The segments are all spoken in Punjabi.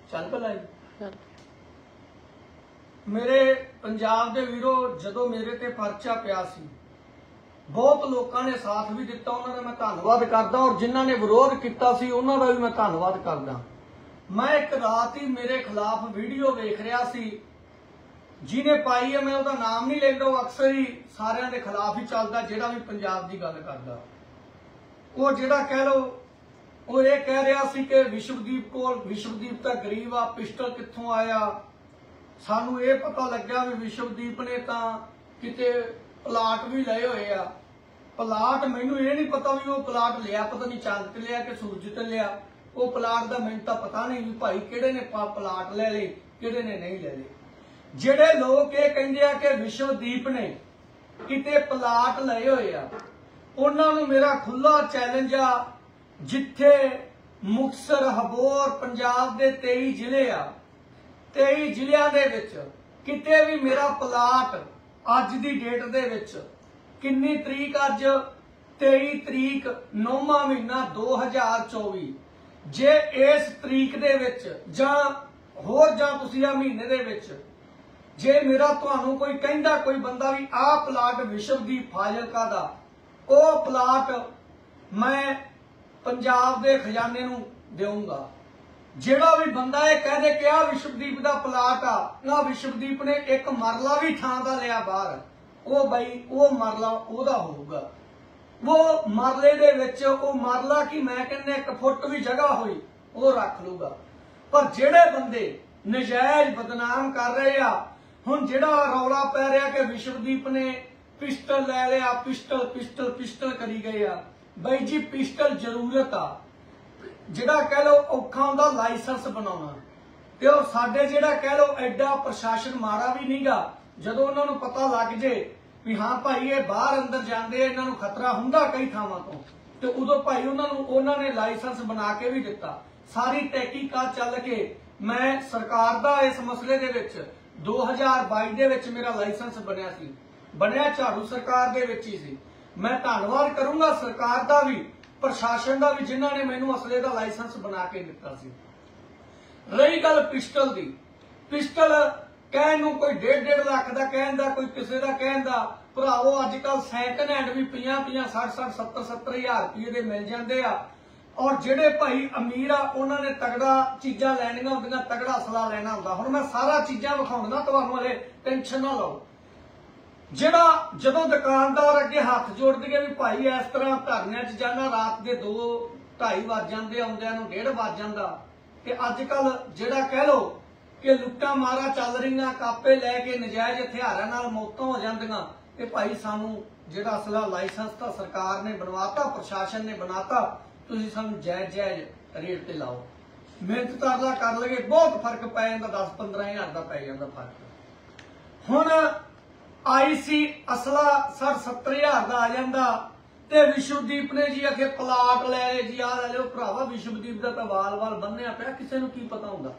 चल भला मेरे पंजाब दे वीरो जदों मेरे ते परचा पिया सी बहुत लोगों ने साथ भी दिता, उन्होंने मैं धन्नवाद करदा और जिन्हों ने विरोध किया सी उन्हों का भी मैं धन्नवाद करदा। मैं एक रात ही मेरे खिलाफ वीडियो वेख रहा सी, जिन्हें पाई है मैं उसका नाम नहीं लेंदा, वो अक्सर ही सारिਆਂ के खिलाफ ही चलता, जिहड़ा भी पंजाब की गल करदा। वो जिहड़ा कह लो वो ये कह रहा सी कि विश्वदीप को, विश्वदीप तो गरीब आ, पिस्टल कित्थों आया। सानू ये पता लग्या भी विश्वदीप ने तां किते प्लाट भी लए होए आ। प्लाट मैनू ये नहीं पता भी वो प्लाट लिया पता नहीं चंद ते लिया कि सूरज ते लिया, वो प्लाट का मैनू तां पता नहीं भी भाई किहड़े ने प्लाट ले ले किहड़े ने नहीं ले ले। जिहड़े लोग ये कहंदे आ कि विश्वदीप ने किते प्लाट लए होए आ, उन्हां नूं मेरा खुला चैलेंज आ, जिथे मुक्तसर हबोर पंजाब दे 23 जिले आ, 23 जिलियां दे विच किते भी मेरा प्लाट अज दी डेट दे विच किन्नी तरीक अज 23 तरीक 9वां महीना 2024, जे इस तरीक दे विच जां होर जां तुसीं आ महीने दे विच जे मेरा तुहानू कोई कहंदा कोई बंदा भी आ प्लाट विश्वदीप फाजिलका दा, ओ प्लाट मैं पंजाब दे खजाने नू देऊंगा। जेड़ा भी बंदा ये कह दे कि आ विश्वदीप दा प्लाट आ, ना विश्वदीप ने एक मरला भी थां दा लिया बाहर, ओ बई ओ मरला ओदा होऊगा। वो मरले दे विच ओ मरला की मैं कहने 1 फुट भी जगह होई वो रख लूगा। पर जेड़े बंदे नजायज बदनाम कर रहे आ, हुण जेड़ा रौला पै रहा कि विश्वदीप ने पिस्टल ले लिया, पिस्टल पिस्टल पिस्टल करी गए आ। बई जी पिस्टल जरूरत आ, जिहड़ा कह लो औखा हुंदा लाइसेंस बनाउणा, ते ओह साडे जिहड़ा कह लो एडा प्रशासन माड़ा भी नहींगा। जदों उन्हां नूं पता लग जे भी हाँ भाई ये बाहर अंदर जांदे, इन्हां नूं खतरा हुंदा कई थावां तो, ते उदों भाई उन्हां ने लाइसेंस बना के भी दिता। सारी तहकीकात चल के मैं सरकार दा इस मसले दे विच 2022 दे विच मेरा लाइसेंस बनिया सी, बनिया झाड़ू सरकार दे विच ही सी। मैं धन्नवाद करूंगा सरकार दा भी, प्रशासन का भी, जिन्हों ने मैनू असले का लाइसेंस बना के दिता सी। रही गल पिस्टल की, पिस्टल कहन नूं कोई 1.5 लाख का कहता, कोई किसी का कहता, भरावो अजकल सैकंड हैंड भी 50-50 60-60 70-70 हज़ार रुपये के मिल जाते आ। और जेडे भाई अमीर आ उन्होंने तगड़ा चीज़ां लैनियां होंदियां, तगड़ा असला लेना होंदा। हुण मैं सारा चीज़ां विखाउंगा तुहानूं, हले टेंशन ना लो। जिहड़ा जदों दुकानदार अगे हाथ जोड़दे भी भाई इस तरह धरने च जाना, रात के 2-2:30 वज जाते, आउंदिआं नूं 1:30 वज जांदा। ते अजकल जिहड़ा कह लो कि लुट्टां मारा चल रहीआं, कापे लैके नजायज हथियारां नाल मौतां हो जांदिआं, ते भाई सानूं जिहड़ा असला लाइसेंस तां सरकार ने बनवाता, प्रशासन ने बनाता, तुसीं सानूं जायज़ जायज़ रेट ते लाओ। मेहनत तरला कर लगे बहुत फर्क पै जांदा, 10-15 हज़ार का पै जांदा फर्क। हुण आई सी असला 60-70 हज़ार का आ जाता, ते विश्वदीप ने जी आखे प्लाट ले ले जी, आ ले लो। भरावा विश्वदीप का तो वाल वाल बन्निया पिया, किसी नूं की पता हुंदा।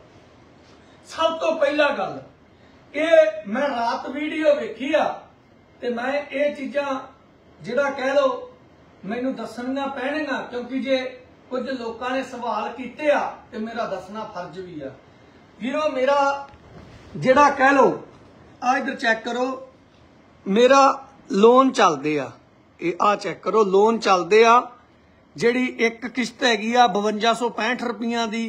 सब तो पहला गल ये मैं रात वीडियो वेखी आ, ते मैं ये चीज़ां जिहड़ा कह लो मैनू दसणियां पैणगियां, क्योंकि जे कुछ लोगों ने सवाल कीते आ ते मेरा दसना फर्ज भी आ। वीरो मेरा जिहड़ा कह लो आ इधर चेक करो, मेरा लोन चलदे आ, आ चेक करो लोन चलदे आ। जिहड़ी एक किश्त हैगी आ 5265 रुपइयां दी,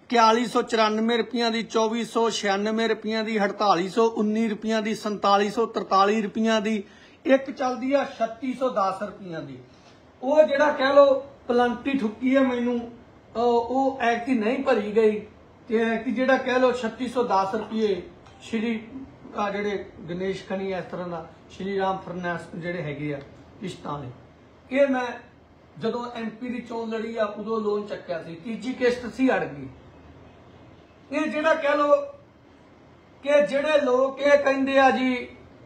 4194 रुपइयां दी, 2496 रुपइयां दी, 4819 रुपइयां दी, 4743 रुपइयां दी, एक चलदी आ 3610 रुपइयां दी। वो जिहड़ा कह लो पलंटी ठुकी है मैनू, वो ऐकती नहीं भरी गई, ते ऐकती जिहड़ा कह लो 3610 रुपये श्री जिहड़े गणेश खनी इस तरह का श्री राम फाइनेंस जिहड़े हैगे आ किश्तां ने, ये मैं जदों MP की चोन लड़ी आ उदों लोन चक्या सी, तीजी किश्त सी अड़ गई। ये जिहड़ा कह लो कि जिहड़े लोग ये कहिंदे आ जी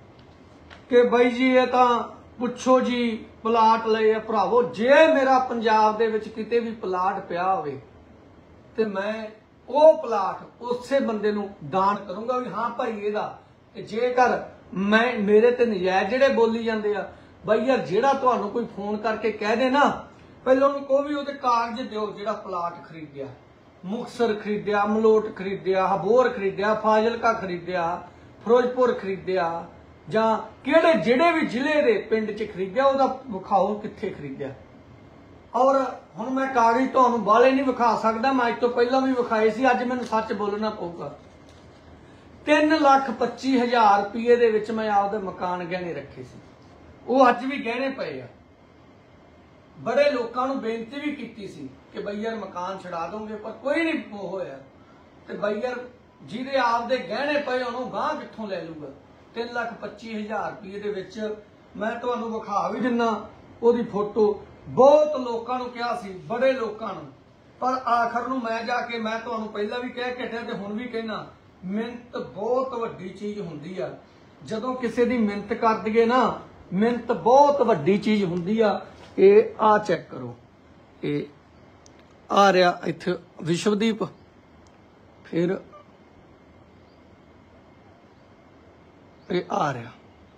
कि बई जी ये तां पुछो जी प्लाट लए, भरावो जे मेरा पंजाब दे विच किते भी प्लाट पिया होवे ते मैं वो प्लाट उसे बंदे नूं दान करूंगा भी हाँ भाई इहदा। ते जेकर मैं मेरे ते नजायज जिहड़े बोली जांदे आ, बई यार जिहड़ा तुहानूं कोई फोन करके कह दे ना, पहले उहनूं कहो भी उहदे कागज दिओ जिहड़ा प्लाट खरीदिया, ਮੁਕਤਸਰ ਖਰੀਦਿਆ, ਮਲੋਟ ਖਰੀਦਿਆ, ਹਬੋਰ ਖਰੀਦਿਆ, ਫਾਜ਼ਿਲਕਾ ਖਰੀਦਿਆ, ਫਿਰੋਜ਼ਪੁਰ ਖਰੀਦਿਆ, ਜਾਂ ਕਿਹੜੇ ਜਿਹੜੇ ਵੀ ਜ਼ਿਲ੍ਹੇ ਦੇ ਪਿੰਡ 'ਚ ਖਰੀਦਿਆ ਉਹਦਾ ਵਿਖਾਓ ਕਿੱਥੇ ਖਰੀਦਿਆ। ਔਰ ਹੁਣ ਮੈਂ ਕਾਗਜ਼ ਤੁਹਾਨੂੰ ਬਾਹਲੇ ਨਹੀਂ ਵਿਖਾ ਸਕਦਾ, ਮੈਂ ਅੱਜ ਤੋਂ ਪਹਿਲਾਂ ਵੀ ਵਿਖਾਏ ਸੀ, ਅੱਜ ਮੈਨੂੰ ਸੱਚ ਬੋਲਣਾ ਪਊਗਾ। 3,25,000 ਰੁਪਏ ਦੇ ਵਿੱਚ ਮੈਂ ਆਪਦੇ ਮਕਾਨ ਗਹਿਣੇ ਰੱਖੇ ਸੀ, ਉਹ ਅੱਜ ਵੀ ਗਹਿਣੇ ਪਏ ਆ। ਬੜੇ ਲੋਕਾਂ ਨੂੰ ਬੇਨਤੀ ਵੀ ਕੀਤੀ ਸੀ ਕਿ ਬਈ ਯਾਰ ਮਕਾਨ ਛਡਾ ਦੋਗੇ, ਪਰ ਕੋਈ ਨਹੀਂ ਹੋਇਆ। ਤੇ ਬਈ ਯਾਰ ਜਿਹਦੇ ਆਪਦੇ ਗਹਿਣੇ ਪਏ ਉਹਨੂੰ ਗਾਂਹ ਕਿੱਥੋਂ ਲੈ ਲੂਗਾ। 3,25,000 ਰੁਪਏ ਦੇ ਵਿੱਚ ਮੈਂ ਤੁਹਾਨੂੰ ਵਿਖਾ ਵੀ ਦਿੰਨਾ ਉਹਦੀ ਫੋਟੋ। ਬਹੁਤ ਲੋਕਾਂ ਨੂੰ ਕਿਹਾ ਸੀ, ਬੜੇ ਲੋਕਾਂ ਨੂੰ, ਪਰ ਆਖਰ ਨੂੰ ਮੈਂ ਜਾ ਕੇ, ਮੈਂ ਤੁਹਾਨੂੰ ਪਹਿਲਾਂ ਵੀ ਕਹਿ ਕੇ ਹਟਿਆ ਤੇ ਹੁਣ ਵੀ ਕਹਿਣਾ, ਮਿਹਨਤ ਬਹੁਤ ਵੱਡੀ ਚੀਜ਼ ਹੁੰਦੀ ਆ। ਜਦੋਂ ਕਿਸੇ ਦੀ ਮਿਹਨਤ ਕਰ ਦਈਏ ਨਾ, ਮਿਹਨਤ ਬਹੁਤ ਵੱਡੀ ਚੀਜ਼ ਹੁੰਦੀ ਆ। ਇਹ ਆ ਚੈੱਕ ਕਰੋ, ਇਹ ਆ ਰਿਹਾ ਇੱਥੇ ਵਿਸ਼ਵਦੀਪ, ਫਿਰ ਇਹ ਆ ਰਿਹਾ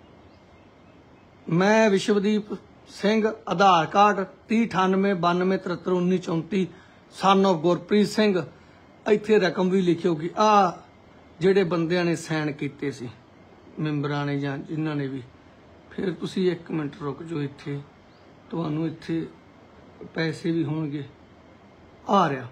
ਮੈਂ Vishwadeep Singh, Aadhaar card 309892731934, son of Gurpreet Singh. ਇੱਥੇ ਰਕਮ ਵੀ ਲਿਖੀ ਹੋਗੀ। ਆ ਜਿਹੜੇ ਬੰਦਿਆਂ ਨੇ ਸਾਈਨ ਕੀਤੇ ਸੀ, ਮੈਂਬਰਾਂ ਨੇ ਜਾਂ ਜਿਨ੍ਹਾਂ ਨੇ ਵੀ। ਫਿਰ ਤੁਸੀਂ 1 ਮਿੰਟ ਰੁਕ ਜਾਓ, ਇੱਥੇ ਤੁਹਾਨੂੰ ਇੱਥੇ ਪੈਸੇ ਵੀ ਹੋਣਗੇ। ਆ ਰਿਹਾ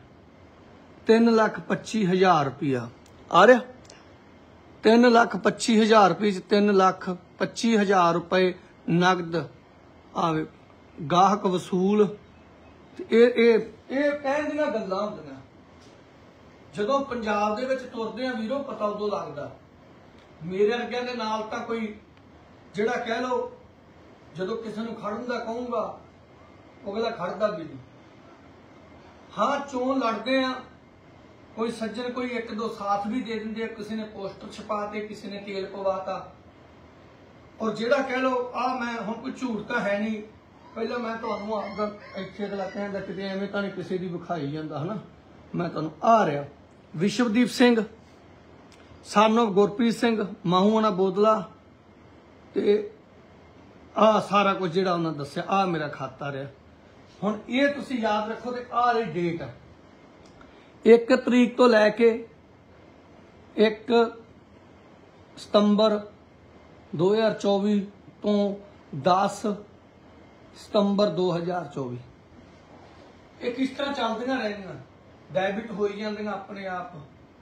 3,25,000 ਰੁਪਇਆ ਆ ਰਿਹਾ। 3,25,000 ਰੁਪਏ ਚ 3,25,000 ਰੁਪਏ ਨਗਦ ਆਵੇ, ਗਾਹਕ ਵਸੂਲ। ਇਹ ਕਹਿਣ ਦੀਆਂ ਗੱਲਾਂ ਹੁੰਦੀਆਂ। ਜਦੋਂ ਪੰਜਾਬ ਦੇ ਵਿੱਚ ਤੁਰਦੇ ਆ ਵੀਰੋ, ਪਤਾ ਉਦੋਂ ਲੱਗਦਾ। ਮੇਰੇ ਵਰਗਿਆਂ ਦੇ ਨਾਲ ਤਾਂ ਕੋਈ ਜਿਹੜਾ ਕਹਿ ਲਓ, ਜਦੋਂ ਕਿਸੇ ਨੂੰ ਖੜਨ ਦਾ ਕਹੂੰਗਾ ਅਗਲਾ ਖੜਦਾ ਵੀ ਨਹੀਂ। ਹਾਂ, ਚੋਣ ਲੜਦੇ ਆ, ਕੋਈ ਸੱਜਣ ਕੋਈ 1-2 ਸਾਥ ਵੀ ਦੇ ਦਿੰਦੇ, ਕਿਸੇ ਨੇ ਪੋਸਟਰ ਛਪਾਤੇ, ਕਿਸੇ ਨੇ ਤੇਲ ਪਵਾਤਾ। ਔਰ ਜਿਹੜਾ ਕਹਿ ਲਓ ਆ, ਮੈਂ ਹੁਣ ਕੋਈ ਝੂਠ ਤਾਂ ਹੈ ਨਹੀਂ, ਪਹਿਲਾਂ ਮੈਂ ਤੁਹਾਨੂੰ ਆਪਦਾ ਇੱਥੇ ਅਗਲਾ ਕਹਿੰਦਾ ਕਿਤੇ ਐਵੇਂ ਤਾਂ ਨਹੀਂ ਕਿਸੇ ਦੀ ਵਿਖਾਈ ਜਾਂਦਾ ਹਨਾ। ਮੈਂ ਤੁਹਾਨੂੰ ਆ ਰਿਹਾ ਵਿਸ਼ਵਦੀਪ ਸਿੰਘ, ਸਨ ਆਫ ਗੁਰਪ੍ਰੀਤ ਸਿੰਘ, ਮਾਹੂਆਣਾ ਬੋਦਲਾ, ਤੇ ਆ ਸਾਰਾ ਕੁਝ ਜਿਹੜਾ ਉਹਨਾਂ ਦੱਸਿਆ। ਆ ਮੇਰਾ ਖਾਤਾ ਰਿਹਾ। ਹੁਣ ਇਹ ਤੁਸੀਂ ਯਾਦ ਰੱਖੋ ਤੇ ਆਹ ਜਿਹੜੀ ਡੇਟ ਹੈ, 1 ਤਰੀਕ ਤੋਂ ਲੈ ਕੇ 1 ਸਤੰਬਰ 2024 ਤੋਂ 10 ਸਤੰਬਰ 2024। ਇਹ ਕਿਸ ਤਰ੍ਹਾਂ ਚੱਲਦੀਆਂ ਰਹਿਣੀਆਂ, ਡੈਬਿਟ ਹੋਈ ਜਾਂਦੀਆਂ ਆਪਣੇ ਆਪ।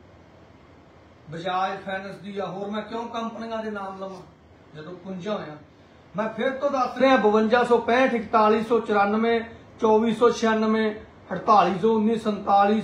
ਬਜਾਜ ਫਾਈਨੈਂਸ ਦੀ ਆ, ਹੋਰ ਮੈਂ ਕਿਉਂ ਕੰਪਨੀਆਂ ਦੇ ਨਾਮ ਲਵਾਂ ਜਦੋਂ ਪੁੰਜਾ ਹੋਇਆ। ਮੈਂ ਫਿਰ ਤੋਂ ਦੱਸ ਰਿਹਾ, 5265, 4194, 2496, 4819,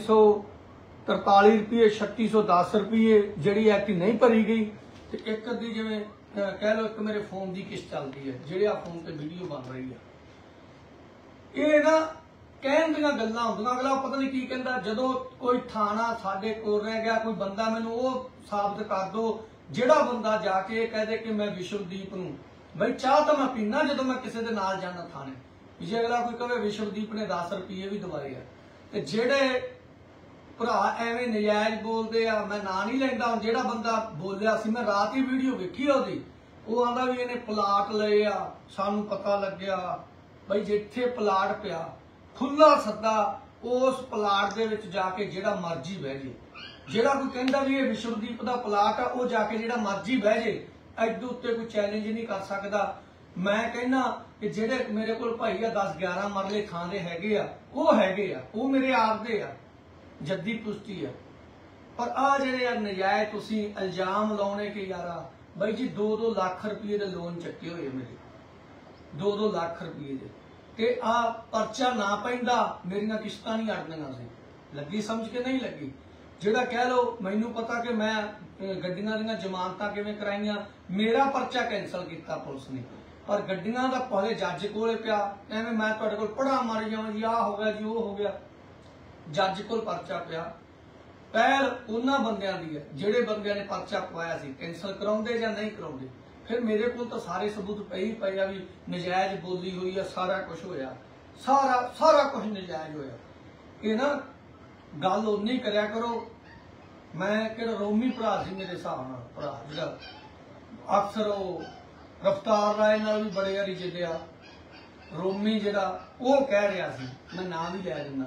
4743 ਰੁਪਏ, 3610 ਰੁਪਏ ਜਿਹੜੀ ਐਕਟੀ ਨਹੀਂ ਭਰੀ ਗਈ। ਤੇ ਇੱਕ ਅੱਧੀ ਜਿਵੇਂ ਕਹਿ ਲਓ, ਇੱਕ ਮੇਰੇ ਫੋਨ ਦੀ ਕਿਸ਼ਤ ਚੱਲਦੀ ਹੈ, ਜਿਹੜੇ ਆ ਫੋਨ ਤੇ ਵੀਡੀਓ ਬਣ ਰਹੀ ਆ। ਇਹ ਨਾ ਕਹਿਣ ਦੀਆਂ ਗੱਲਾਂ ਹੁੰਦੀਆਂ। ਅਗਲਾ ਪਤਾ ਨਹੀਂ ਕੀ ਕਹਿੰਦਾ। ਜਦੋਂ ਕੋਈ ਥਾਣਾ ਸਾਡੇ ਕੋਲ ਰਹਿ ਗਿਆ, ਕੋਈ ਬੰਦਾ ਮੈਨੂੰ ਉਹ ਸਾਬਤ ਕਰ ਦੋ, ਜਿਹੜਾ ਬੰਦਾ ਜਾ ਕੇ ਇਹ ਕਹਦੇ ਕਿ ਮੈਂ ਵਿਸ਼ਵਦੀਪ ਨੂੰ, ਬਈ ਚਾਹ ਤਾਂ ਮੈਂ ਪੀਣਾ ਜਦੋਂ ਮੈਂ ਕਿਸੇ ਦੇ ਨਾਲ ਜਾਣਾ ਥਾਣੇ, ਜੇ ਅਗਲਾ ਕੋਈ ਕਹੇ ਵਿਸ਼ਵਦੀਪ ਨੇ 10 ਰੁਪਏ ਵੀ ਦਵਾਏ ਆ। ਤੇ ਜਿਹੜੇ ਭਰਾ ਐਵੇਂ ਨਜਾਇਜ਼ ਬੋਲਦੇ ਆ, ਮੈਂ ਨਾਂ ਨਹੀਂ ਲੈਂਦਾ। ਹੁਣ ਜਿਹੜਾ ਬੰਦਾ ਬੋਲਿਆ ਸੀ, ਮੈਂ ਰਾਤ ਹੀ ਵੀਡੀਓ ਵੇਖੀ ਉਹਦੀ, ਉਹ ਆਂਦਾ ਵੀ ਇਹਨੇ ਪਲਾਟ ਲਏ ਆ, ਸਾਨੂੰ ਪਤਾ ਲੱਗਿਆ। ਬਈ ਜਿੱਥੇ ਪਲਾਟ ਪਿਆ, ਖੁੱਲਾ ਸੱਦਾ, ਉਸ ਪਲਾਟ ਦੇ ਵਿੱਚ ਜਾ ਕੇ ਜਿਹੜਾ ਮਰਜ਼ੀ ਬਹਿ ਜੇ। ਜਿਹੜਾ ਕੋਈ ਕਹਿੰਦਾ ਵੀ ਇਹ ਵਿਸ਼ਵਦੀਪ ਦਾ ਪਲਾਟ ਆ, ਉਹ ਜਾ ਕੇ ਜਿਹੜਾ ਮਰਜ਼ੀ ਬਹਿ ਜੇ। ਐਦੋਂ ਉੱਤੇ ਕੋਈ ਚੈਲੰਜ ਨਹੀਂ ਕਰ ਸਕਦਾ। ਮੈਂ ਕਹਿੰਦਾ ਕਿ ਜਿਹੜੇ ਮੇਰੇ ਕੋਲ ਭਾਈ ਆ 10-11 ਮਰਲੇ ਥਾਂ ਦੇ ਹੈਗੇ ਆ, ਉਹ ਹੈਗੇ ਆ, ਉਹ ਮੇਰੇ ਆਪ ਦੇ ਆ, ਜੱਦੀ ਪੁਸ਼ਤੀ ਆ। ਪਰ ਆ ਜਿਹੜੇ ਯਾਰ ਨਜਾਇਜ਼ ਤੁਸੀਂ ਇਲਜ਼ਾਮ ਲਾਉਣੇ ਕਿ ਯਾਰਾ ਬਾਈ ਜੀ 2-2 ਲੱਖ ਰੁਪਏ ਦੇ ਲੋਨ ਚੱਕੇ ਹੋਏ ਮੇਰੇ, 2-2 ਲੱਖ ਰੁਪਏ ਦੇ, ਤੇ ਆ ਪਰਚਾ ਨਾ ਪੈਂਦਾ ਮੇਰੀਆਂ ਕਿਸ਼ਤਾਂ ਨਹੀਂ ਅੜਨੀਆਂ ਸੀ। ਲੱਗੀ ਸਮਝ ਕੇ ਨਹੀਂ ਲੱਗੀ। ਜਿਹੜਾ ਕਹਿ ਲਓ ਮੈਨੂੰ ਪਤਾ ਕਿ ਮੈਂ ਗੱਡੀਆਂ ਦੀਆਂ ਜ਼ਮਾਨਤਾਂ ਕਿਵੇਂ ਕਰਾਈਆਂ, ਮੇਰਾ ਪਰਚਾ ਕੈਂਸਲ ਕੀਤਾ ਪੁਲਿਸ ਨੇ, ਪਰ ਗੱਡੀਆਂ ਦਾ ਪਹਿਲੇ ਜੱਜ ਕੋਲੇ ਪਿਆ। ਐਵੇਂ ਮੈਂ ਤੁਹਾਡੇ ਕੋਲ ਪੜਾ ਮਾਰੀ ਜਾਵਾਂ ਜੀ, ਆਹ ਹੋ ਗਿਆ ਜੀ, ਉਹ ਹੋ ਗਿਆ। ਜੱਜ ਕੋਲ ਪਰਚਾ ਪਿਆ। ਪਹਿਲ ਉਹਨਾਂ ਬੰਦਿਆਂ ਦੀ ਹੈ ਜਿਹੜੇ ਬੰਦਿਆਂ ਨੇ ਪਰਚਾ ਪਵਾਇਆ ਸੀ, ਕੈਂਸਲ ਕਰਾਉਂਦੇ ਜਾਂ ਨਹੀਂ ਕਰਾਉਂਦੇ। ਫਿਰ ਮੇਰੇ ਕੋਲ ਤਾਂ ਸਾਰੇ ਸਬੂਤ ਪਏ ਹੀ ਪਏ ਆ ਵੀ ਨਜਾਇਜ਼ ਬੋਲੀ ਹੋਈ ਆ, ਸਾਰਾ ਕੁਝ ਹੋਇਆ, ਸਾਰਾ ਕੁਝ ਨਜਾਇਜ਼ ਹੋਇਆ। ਇਹ ਨਾ ਗੱਲ ਉਨੀ ਕਰਿਆ ਕਰੋ। ਮੈਂ ਕਿਹੜਾ ਰੋਮੀ ਭਰਾ ਸੀ ਮੇਰੇ ਹਿਸਾਬ ਨਾਲ, ਭਰਾ ਜਿਹੜਾ ਅਕਸਰ ਉਹ ਰਫਤਾਰ ਰਾਏ ਨਾਲ ਵੀ ਬੜੇ ਵਾਰੀ ਜਿੱਦਿਆ, ਰੋਮੀ ਜਿਹੜਾ ਉਹ ਕਹਿ ਰਿਹਾ ਸੀ, ਮੈਂ ਨਾਂ ਵੀ ਲੈ ਦਿੰਦਾ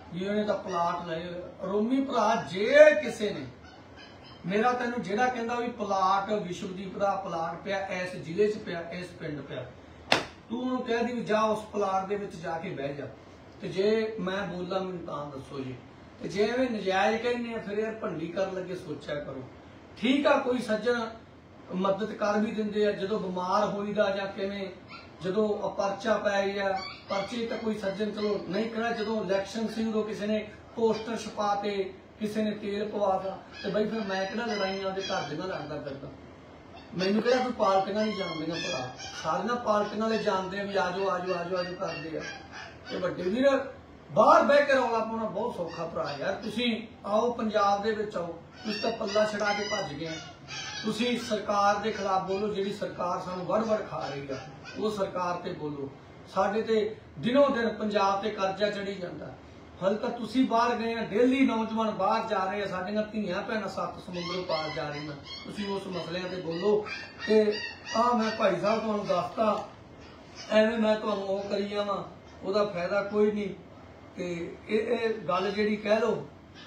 ਜੀ ਉਹਨੇ ਤਾਂ ਪਲਾਟ ਲਏ। ਰੋਮੀ ਭਰਾ ਜੇ ਕਿਸੇ ਨੇ ਮੇਰਾ ਤੈਨੂੰ ਜਿਹੜਾ ਕਹਿੰਦਾ ਵੀ ਪਲਾਟ ਵਿਸ਼ਵਦੀਪ ਦਾ ਪਲਾਟ ਪਿਆ ਇਸ ਜ਼ਿਲ੍ਹੇ 'ਚ ਪਿਆ ਇਸ ਪਿੰਡ ਪਿਆ, ਤੂੰ ਉਹਨੂੰ ਕਹਿ ਦੀ ਵੀ ਜਾ ਉਸ ਪਲਾਟ ਦੇ ਵਿੱਚ ਜਾ ਕੇ ਬਹਿ ਜਾ। ਤੇ ਜੇ ਮੈਂ ਬੋਲਾਂ ਮੈਨੂੰ ਤਾਂ ਦੱਸੋ ਜੀ। ਤੇ ਜੇ ਐਵੇਂ ਨਜਾਇਜ਼ ਕਹਿੰਦੇ ਆ ਫਿਰ ਯਾਰ ਭੰਡੀ ਕਰਨ ਲੱਗੇ ਸੋਚਿਆ ਕਰੋ। ਠੀਕ ਆ ਕੋਈ ਸੱਜਣ ਮਦਦ ਕਰ ਵੀ ਦਿੰਦੇ ਆ ਜਦੋਂ ਬਿਮਾਰ ਹੋਈਦਾ ਜਾਂ ਕਿਵੇਂ, ਜਦੋਂ ਪਰਚਾ ਪੈ ਗਿਆ ਪਰਚੇ ਤਾਂ ਕੋਈ ਸੱਜਣ ਚਲੋ ਨਹੀਂ ਕਰਾ। ਜਦੋਂ ਇਲੈਕਸ਼ਨ ਸੀ ਉਦੋਂ ਕਿਸੇ ਨੇ ਪੋਸਟਰ ਛਪਾ ਤੇ ਕਿਸੇ ਨੇ ਤੇਲ ਪਵਾਤਾ ਤੇ ਬਈ ਫਿਰ ਮੈਂ ਕਿਹੜਾ ਲੜਾਈਆਂ ਉਹਦੇ ਘਰ ਦੇ ਨਾਲ ਲੜਦਾ ਫਿਰਦਾ। ਮੈਨੂੰ ਕਿਹੜਾ ਕੋਈ ਪਾਰਟੀਆਂ ਨਹੀਂ ਜਾਣਦੀਆਂ ਭਰਾ, ਸਾਰੀਆਂ ਪਾਰਟੀਆਂ ਵਾਲੇ ਜਾਣਦੇ ਆ ਵੀ ਆਜੋ ਆਜੋ ਆਜੋ ਆਜੋ ਕਰਦੇ ਆ। ਤੇ ਵੱਡੇ ਵੀਰ ਬਾਹਰ ਬਹਿ ਕੇ ਰੌਲਾ ਪਾਉਣਾ ਬਹੁਤ ਸੌਖਾ ਭਰਾ ਯਾਰ। ਤੁਸੀਂ ਆਓ ਪੰਜਾਬ ਦੇ ਵਿੱਚ ਆਓ, ਤੁਸੀਂ ਤਾਂ ਪੱਲਾ ਛਡਾ ਕੇ ਭੱਜ ਗਏ। ਤੁਸੀਂ ਸਰਕਾਰ ਦੇ ਖਿਲਾਫ ਬੋਲੋ, ਜਿਹੜੀ ਸਰਕਾਰ ਸਾਨੂੰ ਵੜ ਖਾ ਰਹੀ ਆ ਉਹ ਸਰਕਾਰ ਤੇ ਬੋਲੋ। ਸਾਡੇ ਤੇ ਦਿਨੋਂ ਦਿਨ ਪੰਜਾਬ ਤੇ ਕਰਜ਼ਾ ਚੜੀ ਜਾਂਦਾ। ਹਲ ਤਾਂ ਤੁਸੀਂ ਬਾਹਰ ਗਏ ਆ, ਡੇਲੀ ਨੌਜਵਾਨ ਬਾਹਰ ਜਾ ਰਹੇ ਆ, ਸਾਡੀਆਂ ਧੀਆਂ ਭੈਣਾਂ 7 ਸਮੁੰਦਰੋਂ ਪਾਰ ਜਾ ਰਹੀਆਂ। ਤੁਸੀਂ ਉਸ ਮਸਲਿਆਂ ਤੇ ਬੋਲੋ। ਤੇ ਮੈਂ ਭਾਈ ਸਾਹਿਬ ਤੁਹਾਨੂੰ ਦੱਸਤਾ, ਐਵੇਂ ਮੈਂ ਤੁਹਾਨੂੰ ਉਹ ਕਰੀ ਜਾਵਾਂ ਉਹਦਾ ਫਾਇਦਾ ਕੋਈ ਨਹੀਂ। ਤੇ ਇਹ ਗੱਲ ਜਿਹੜੀ ਕਹਿ ਲਓ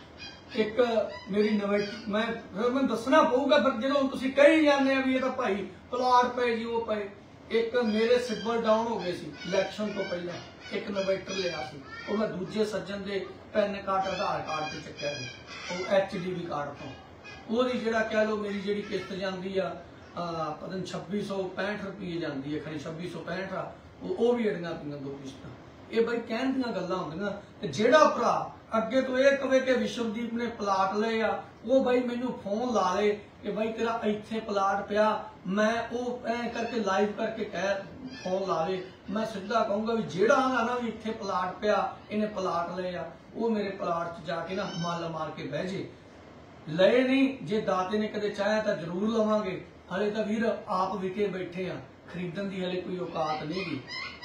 ਇੱਕ ਮੇਰੀ ਨਵੇਂ ਮੈਂ ਦੱਸਣਾ ਪਊਗਾ। ਪਰ ਜਦੋਂ ਤੁਸੀਂ ਕਹੀ ਜਾਂਦੇ ਆ ਵੀ ਇਹ ਤਾਂ ਭਾਈ ਪਲਾਟ ਪਏ ਜੀ ਉਹ ਪਏ, ਇੱਕ ਮੇਰੇ ਸਿਬਲ ਡਾਊਨ ਹੋ ਗਏ ਸੀ ਇਲੈਕਸ਼ਨ ਤੋਂ ਪਹਿਲਾਂ, ਇੱਕ ਇਨਵਰਟਰ ਲਿਆ ਸੀ ਉਹ ਮੈਂ ਦੂਜੇ ਸੱਜਣ ਦੇ ਪੈਨ ਕਾਰਡ ਆਧਾਰ ਕਾਰਡ ਤੇ ਚੱਕਿਆ ਸੀ, ਉਹ HDB ਕਾਰਡ ਤੋਂ। ਉਹਦੀ ਜਿਹੜਾ ਕਹਿ ਲਓ ਮੇਰੀ ਜਿਹੜੀ ਕਿਸ਼ਤ ਜਾਂਦੀ ਆ ਪਤਾ ਨਹੀਂ 2665 ਰੁਪਏ ਜਾਂਦੀ ਹੈ, ਖਣੀ 2665 ਆ। ਉਹ ਵੀ ਅੜੀਆਂ ਪਈਆਂ 2 ਕਿਸ਼ਤਾਂ। ਇਹ ਬਈ ਕਹਿਣ ਦੀਆਂ ਗੱਲਾਂ ਹੁੰਦੀਆਂ। ਤੇ ਜਿਹੜਾ ਭਰਾ ਅੱਗੇ ਤੋਂ ਇਹ ਕਵੇ ਕਿ ਵਿਸ਼ਵਦੀਪ ਨੇ ਪਲਾਟ ਲਏ ਆ, ਉਹ ਬਈ ਮੈਨੂੰ ਫੋਨ ਲਾ ਲੇ ਕਿ ਬਈ ਤੇਰਾ ਇੱਥੇ ਪਲਾਟ ਪਿਆ, ਮੈਂ ਉਹ ਐ ਕਰਕੇ ਲਾਈਵ ਕਰਕੇ ਕਹਿ ਫੋਨ ਲਾਵੇ। ਮੈਂ ਸਿੱਧਾ ਕਹੂੰਗਾ ਵੀ ਜਿਹੜਾ ਆਂਦਾ ਨਾ ਵੀ ਇੱਥੇ ਪਲਾਟ ਪਿਆ ਇਹਨੇ ਪਲਾਟ ਲਏ ਆ, ਉਹ ਮੇਰੇ ਪਲਾਟ 'ਚ ਜਾ ਕੇ ਨਾ ਮੱਲ ਮਾਰ ਕੇ ਬਹਿ ਜੇ। ਲਏ ਨਹੀਂ, ਜੇ ਦਾਤੇ ਨੇ ਕਦੇ ਚਾਹਿਆ ਤਾਂ ਜ਼ਰੂਰ ਲਵਾਂਗੇ। ਹਲੇ ਤਾਂ ਵੀਰ ਆਪ ਵਿਕੇ ਬੈਠੇ ਆ, ਖਰੀਦਣ ਦੀ ਹਲੇ ਕੋਈ ਔਕਾਤ ਨਹੀਂ ਗੀ।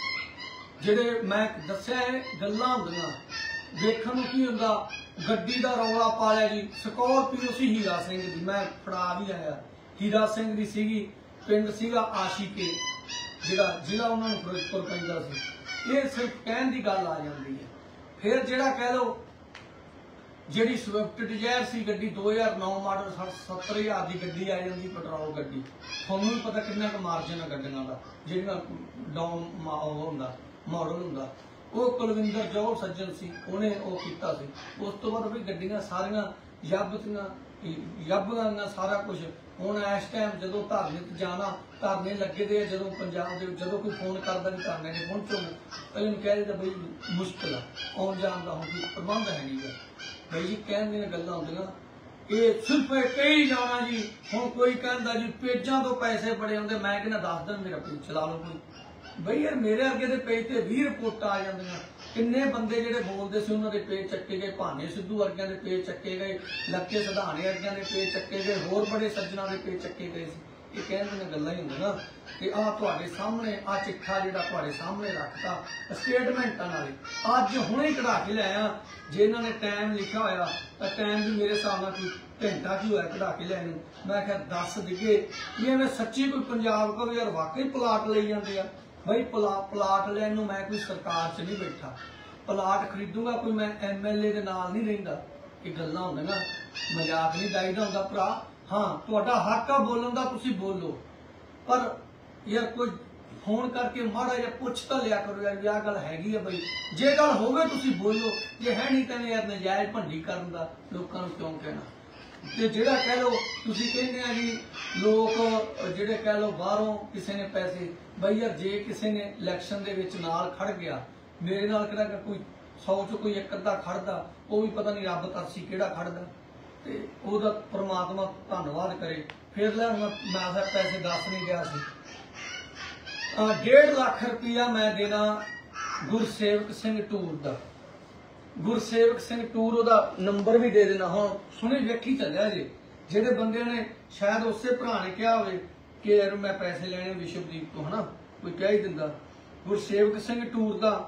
ਜਿਹੜੇ ਮੈਂ ਦੱਸਿਆ ਗੱਲਾਂ ਹੁੰਦੀਆਂ ਦੇਖਣ ਨੂੰ ਕੀ ਹੁੰਦਾ। ਗੱਡੀ ਦਾ ਰੌਲਾ ਪਾ ਲਿਆ ਜੀ, ਸਕੋਰਪੀਓ ਸੀ ਹੀਰਾ ਸਿੰਘ ਦੀ, ਮੈਂ ਫੜਾ ਵੀ ਆਇਆ। ਹੀਰਾ ਸਿੰਘ ਦੀ ਸੀਗੀ, ਪਿੰਡ ਸੀਗਾ ਆਸ਼ੀਕੇ, ਜਿਹੜਾ ਜ਼ਿਲ੍ਹਾ ਉਹਨਾਂ ਨੂੰ ਫਿਰੋਜ਼ਪੁਰ ਪੈਂਦਾ ਸੀ। ਇਹ ਸਿਰਫ ਕਹਿਣ ਦੀ ਗੱਲ ਆ ਜਾਂਦੀ ਹੈ। ਫਿਰ ਜਿਹੜਾ ਕਹਿ ਲਓ ਜਿਹੜੀ ਸਵਿਫਟ ਡਿਜ਼ਾਇਰ ਸੀ ਗੱਡੀ 2009 ਮਾਡਲ 70,000 ਦੀ ਗੱਡੀ ਆ ਜਾਂਦੀ, ਪੈਟਰੋਲ ਗੱਡੀ। ਤੁਹਾਨੂੰ ਵੀ ਪਤਾ ਕਿੰਨਾ ਕੁ ਮਾਰਜਨ ਆ ਗੱਡੀਆਂ ਦਾ ਜਿਹੜੀਆਂ ਡਾਊਨ ਹੁੰਦਾ ਮਾਡਲ ਹੁੰਦਾ। ਉਹ ਕੁਲਵਿੰਦਰ ਜੌਹਰ ਸੱਜਣ ਸੀ, ਉਹਨੇ ਉਹ ਕੀਤਾ ਸੀ। ਉਸ ਤੋਂ ਬਾਅਦ ਵੀ ਗੱਡੀਆਂ ਸਾਰੀਆਂ ਯੱਬ ਗਈਆਂ ਸਾਰਾ ਕੁਝ। ਹੁਣ ਇਸ ਟਾਈਮ ਜਦੋਂ ਧਰਨੇ ਤੇ ਜਾਣਾ, ਧਰਨੇ ਲੱਗੇ ਦੇ ਆ ਜਦੋਂ ਪੰਜਾਬ ਦੇ ਵਿੱਚ, ਜਦੋਂ ਕੋਈ ਫੋਨ ਕਰਦਾ ਵੀ ਧਰਨੇ ਨੇ ਪਹੁੰਚੋ, ਪਹਿਲੇ ਨੂੰ ਕਹਿ ਦਿੰਦਾ ਬਈ ਮੁਸ਼ਕਿਲ ਆ ਆਉਣ ਜਾਣ ਦਾ, ਹੁਣ ਕੋਈ ਪ੍ਰਬੰਧ ਹੈ ਨਹੀਂ ਗਾ। ਬਈ ਜੀ ਕਹਿਣ ਦੀਆਂ ਗੱਲਾਂ ਹੁੰਦੀਆਂ। ਇਹ ਸਿਰਫ ਕਹੀ ਜਾਣਾ ਜੀ। ਹੁਣ ਕੋਈ ਕਹਿੰਦਾ ਜੀ ਪੇਜਾਂ ਤੋਂ ਪੈਸੇ ਬੜੇ ਆਉਂਦੇ, ਮੈਂ ਕਹਿੰਦਾ 10 ਦਿਨ ਮੇਰਾ ਪੇਜ ਚਲਾ ਲਓ ਕੋਈ। ਬਈ ਯਾਰ ਮੇਰੇ ਅੱਗੇ ਦੇ ਪੇਜ ਤੇ 20 ਰਿਪੋਰਟਾਂ ਆ ਜਾਂਦੀਆਂ। ਕਿੰਨੇ ਬੰਦੇ ਜਿਹੜੇ ਬੋਲਦੇ ਸੀ ਉਹਨਾਂ ਦੇ ਪੇਜ ਚੱਕੇ ਗਏ, ਭਾਨੇ ਸਿੱਧੂ ਵਰਗਿਆਂ ਦੇ ਪੇਜ ਚੱਕੇ ਗਏ, ਲੱਕੇ ਸਧਾਣੇ ਵਰਗਿਆਂ ਦੇ ਪੇਜ ਚੱਕੇ ਗਏ, ਹੋਰ ਬੜੇ ਸੱਜਣਾਂ ਦੇ ਪੇਜ ਚੱਕੇ ਗਏ ਸੀ। ਇਹ ਕਹਿਣ ਦੀਆਂ ਗੱਲਾਂ ਹੀ ਹੁੰਦੀਆਂ। ਤੇ ਆਹ ਤੁਹਾਡੇ ਸਾਹਮਣੇ ਆ ਚਿੱਠਾ ਜਿਹੜਾ ਤੁਹਾਡੇ ਸਾਹਮਣੇ ਰੱਖਤਾ ਸਟੇਟਮੈਂਟਾਂ ਨਾਲ, ਅੱਜ ਹੁਣੇ ਕਢਾ ਕੇ ਲਿਆਇਆ। ਜੇ ਇਹਨਾਂ ਨੇ ਟਾਈਮ ਲਿਖਿਆ ਹੋਇਆ ਤਾਂ ਟਾਈਮ ਵੀ ਮੇਰੇ ਹਿਸਾਬ ਨਾਲ ਕੋਈ ਘੰਟਾ ਕੀ ਹੋਇਆ ਕਢਾ ਕੇ ਲਿਆਏ ਨੂੰ। ਮੈਂ ਕਿਹਾ ਦੱਸ ਦਿਗੇ ਵੀ ਐਵੇਂ ਸੱਚੀ ਕੋਈ ਪੰਜਾਬ ਕੋਲ ਯਾਰ ਵਾਕਈ ਪਲਾਟ ਲਈ ਜਾਂਦੇ ਆ। ਬਈ ਪਲਾਟ ਲੈਣ ਨੂੰ ਮੈਂ ਕੋਈ ਸਰਕਾਰ 'ਚ ਨਹੀਂ ਬੈਠਾ, ਪਲਾਟ ਖਰੀਦੂਗਾ ਕੋਈ ਮੈਂ MLA ਦੇ ਨਾਲ ਨਹੀਂ ਰਹਿੰਦਾ। ਇਹ ਗੱਲਾਂ ਹੁੰਦੀਆਂ, ਮਜ਼ਾਕ ਨਹੀਂ ਡਾਈਦਾ ਹੁੰਦਾ ਭਰਾ। ਹਾਂ ਤੁਹਾਡਾ ਹੱਕ ਆ ਬੋਲਣ ਦਾ, ਤੁਸੀਂ ਬੋਲੋ, ਪਰ ਯਾਰ ਕੋਈ ਫੋਨ ਕਰਕੇ ਮਾੜਾ ਜਿਹਾ ਪੁੱਛ ਤਾਂ ਲਿਆ ਕਰੋ ਯਾਰ ਵੀ ਆਹ ਗੱਲ ਹੈਗੀ ਆ ਬਈ। ਜੇ ਗੱਲ ਹੋਵੇ ਤੁਸੀਂ ਬੋਲੋ, ਜੇ ਹੈ ਨਹੀਂ ਤਾਂ ਯਾਰ ਨਜਾਇਜ਼ ਭੰਡੀ ਕਰਨ ਦਾ ਲੋਕਾਂ ਨੂੰ ਕਿਉਂ ਕਹਿਣਾ। ਤੇ ਜਿਹੜਾ ਕਹਿ ਲਓ ਤੁਸੀਂ ਕਹਿੰਦੇ ਆ ਜੀ ਲੋਕ ਜਿਹੜੇ ਕਹਿ ਲਓ ਬਾਹਰੋਂ ਕਿਸੇ ਨੇ ਪੈਸੇ, ਬਈ ਯਾਰ ਜੇ ਕਿਸੇ ਨੇ ਇਲੈਕਸ਼ਨ ਦੇ ਵਿੱਚ ਨਾਲ ਖੜ ਗਿਆ, ਮੇਰੇ ਨਾਲ ਕਿਹੜਾ ਕੋਈ 100 ਚ ਕੋਈ ਇੱਕ ਅੱਧਾ ਖੜਦਾ, ਉਹ ਵੀ ਪਤਾ ਨਹੀਂ ਰੱਬ ਤਰਸੀ ਕਿਹੜਾ ਖੜਦਾ। ਤੇ ਉਹਦਾ ਪ੍ਰਮਾਤਮਾ ਧੰਨਵਾਦ ਕਰੇ। ਫਿਰ ਲੈ ਮੈਂ ਪੈਸੇ ਦੱਸ ਨਹੀਂ ਗਿਆ ਸੀ। 1.5 ਲੱਖ ਰੁਪਇਆ ਮੈਂ ਦੇਣਾ ਗੁਰਸੇਵਕ ਸਿੰਘ ਟੂਰ ਦਾ। ਗੁਰਸੇਵਕ ਸਿੰਘ ਟੂਰ ਉਹਦਾ ਨੰਬਰ ਵੀ ਦੇ ਦੇਣਾ। ਹੁਣ ਸੁਣੀ ਵੇਖੀ ਚੱਲਿਆ ਜੇ, ਜਿਹੜੇ ਬੰਦੇ ਨੇ ਸ਼ਾਇਦ ਉਸੇ ਭਰਾ ਨੇ ਕਿਹਾ ਹੋਵੇ ਕਿ ਯਾਰ ਮੈਂ ਪੈਸੇ ਲੈਣੇ ਵਿਸ਼ਵਦੀਪ ਤੋਂ, ਹਨਾ ਕੋਈ ਕਹਿ ਹੀ ਦਿੰਦਾ। ਗੁਰਸੇਵਕ ਸਿੰਘ ਟੂਰ ਦਾ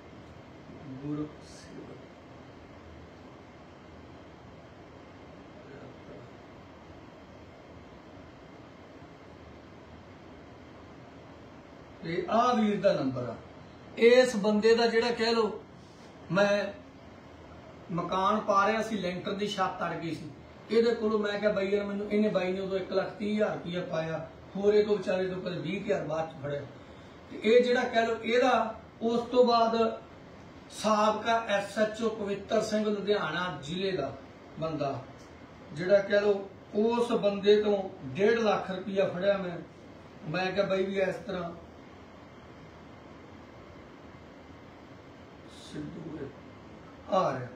ਤੇ ਆਹ ਵੀਰ ਦਾ ਨੰਬਰ ਆ। ਇਸ ਬੰਦੇ ਦਾ ਜਿਹੜਾ ਕਹਿ ਲਓ ਮੈਂ मकान पा रहा सी, लेंटर की छत अड़ गई सी। ਇਹਦੇ ਕੋਲੋਂ मैं क्या बाई यार मैनू इन्हें बाई ने उदों 1,30,000 रुपया पाया, होर ये तो बेचारे तो कदे 20,000 बाद च फड़िया। ये जिहड़ा कह लो ਇਹਦਾ उस तो बाद साबका SHO पवित्र सिंह लुधियाना जिले का बंदा जिहड़ा कह लो उस बंदे तो 1.5 लाख रुपया फड़िया। मैं क्या बाई भी इस तरह सिद्धू आ रहा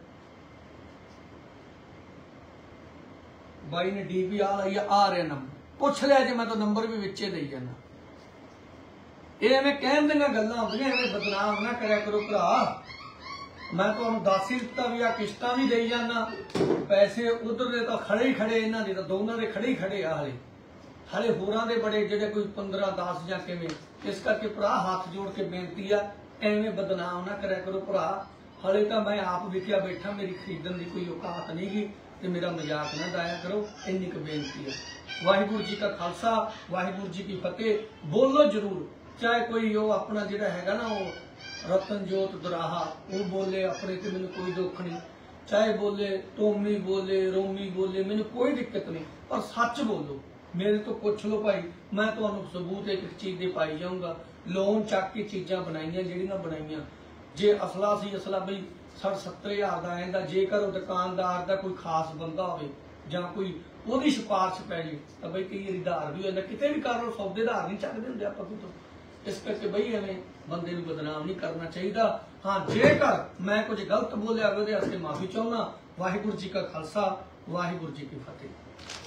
बाई ने DP आ रहा नंबर पुछ लिया जी, मैं तो नंबर भी विचे दई जाना। ये एवें कहन दियां गल्लां होंदियां, एवें बदनाम ना करया करो भरा। मैं तुहानूं दस ही दिता भी आ किश्तां भी देई जाना, पैसे उधर दे तो खड़े ही खड़े, इन्हां दे तो दोनों दे खड़े ही खड़े आ हले होरां दे बड़े जिहड़े कोई 15 10 जां किवें। इस करके भरा हाथ जोड़ के बेनती आ, एवें बदनाम ना करया करो भरा। हले तो मैं आप विकिया बैठा, मेरी खरीदण दी कोई औकात नहीं गी, ते मेरा मजाक ना डाया करो, इन्नी क बेनती है। वाहिगुरू जी का खालसा, वाहिगुरू जी की फतेह। बोलो जरूर, चाहे कोई वो अपना जिहड़ा हैगा ना वो रतनजोत दुराहा वो बोले अपने ते मैनूं कोई दुख नहीं, चाहे बोले टोमी बोले रोमी बोले, मैनूं कोई दिक्कत नहीं, पर सच बोलो। मेरे तो पुछ लो भाई, मैं तुहानूं सबूत एक चीज़ दे पाई जाऊँगा। लोन चक के चीज़ां बनाईयां जिहड़ियां बनाईयां, जे असला सी असला बई 60-70 हज़ार का आएगा। जेकर दुकानदार का कोई खास बंदा होवे जां कोई ਉਹਦੀ सिफारिश पै जाए तो बई कई वारी धार भी हो जाता, कितने भी कर लो सौदे धार नहीं चकते होंगे आप तो। इस करके बई एवें बंदे नूं बदनाम नहीं करना चाहिए। हाँ जेकर मैं कुछ गलत बोलिया ਉਹਦੇ वास्ते माफ़ी चाहुंदा। वाहिगुरू जी का खालसा, वाहिगुरू जी की फतेह।